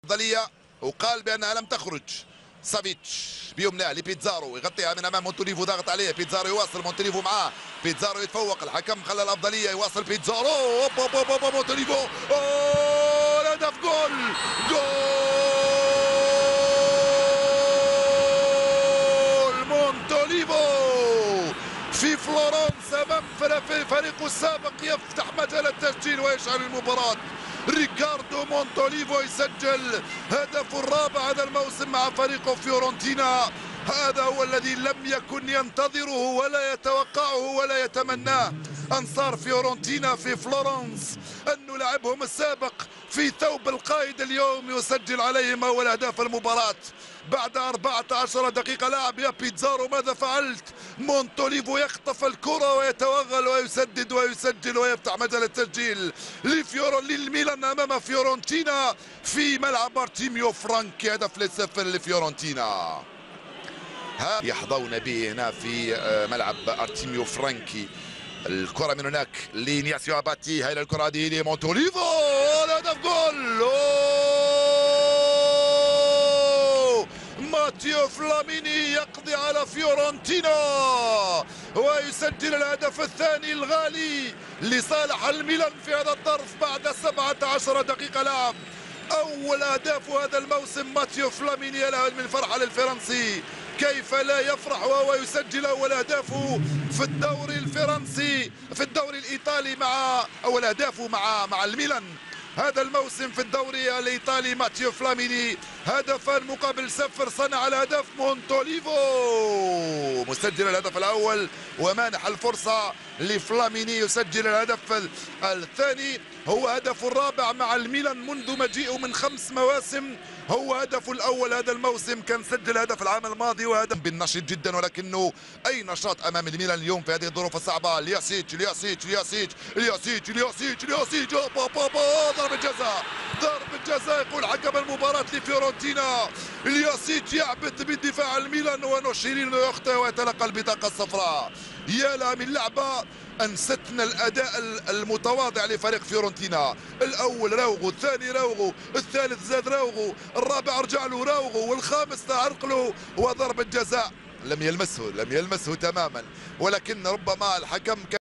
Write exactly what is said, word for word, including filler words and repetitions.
الافضليه وقال بانها لم تخرج. سافيتش بيمناه لبيتزارو يغطيها من امام مونتوليفو، ضاغط عليه بيتزارو يواصل، مونتوليفو معاه، بيتزارو يتفوق، الحكم خلى الافضليه، يواصل بيتزارو، اوب اوب اوب, أوب مونتوليفو، اوه الهدف، جول جول مونتوليفو في فلورنس امام فريقه السابق، يفتح مجال التسجيل ويشعل المباراه. ريكاردو مونتوليفو يسجل هدفه الرابع هذا الموسم مع فريقه فيورنتينا. هذا هو الذي لم يكن ينتظره ولا يتوقعه ولا يتمناه أنصار فيورنتينا في فلورنس، أن لاعبهم السابق في ثوب القائد اليوم يسجل عليهم أول أهداف المباراة بعد أربعة عشر دقيقة لعب. يا بيتزارو ماذا فعلت؟ مونتوليفو يخطف الكرة ويتوغل ويسدد ويسجل ويفتح مجال التسجيل لفيورو للميلان أمام فيورنتينا في ملعب ارتيميو فرانكي، هدف للصفر لفيورنتينا. يحظون به هنا في ملعب ارتيميو فرانكي. الكرة من هناك لنياسيو اباتي، هاي الكرة هذه لمونتوليفو، الهدف جول. ماتيو فلاميني يقضي على فيورنتينا ويسجل الهدف الثاني الغالي لصالح الميلان في هذا الظرف بعد سبعة عشر دقيقة لعب. أول أهداف هذا الموسم ماتيو فلاميني، الهدف من فرحة للفرنسي، كيف لا يفرح وهو يسجل أول أهدافه في الدوري الفرنسي في الدوري الإيطالي مع أول أهدافه مع مع الميلان هذا الموسم في الدوري الإيطالي. ماتيو فلاميني هدفا مقابل صفر، صنع الهدف مونتوليفو مسجل الهدف الأول ومانح الفرصة لفلاميني يسجل الهدف الثاني، هو هدفه الرابع مع الميلان منذ مجيئه من خمس مواسم، هو هدفه الأول هذا الموسم، كان سجل هدف العام الماضي وهدف بالنشيط جدا، ولكنه أي نشاط أمام الميلان اليوم في هذه الظروف الصعبة. لياسيتش لياسيتش لياسيتش لياسيتش لياسيتش لياسيتش ضربة جزاء ضربة جزاء يقول حكم المباراة لفيورنتينا. لياسيتش يعبث بدفاع الميلان ونشيرين يخطئ ويتلقى البطاقة الصفراء. يا لا من لعبة أنستنا الأداء المتواضع لفريق فيورنتينا. الأول راوغو، الثاني راوغو، الثالث زاد راوغو، الرابع رجع له راوغو، والخامس تعرق له وضربة جزاء لم يلمسه لم يلمسه تماما، ولكن ربما الحكم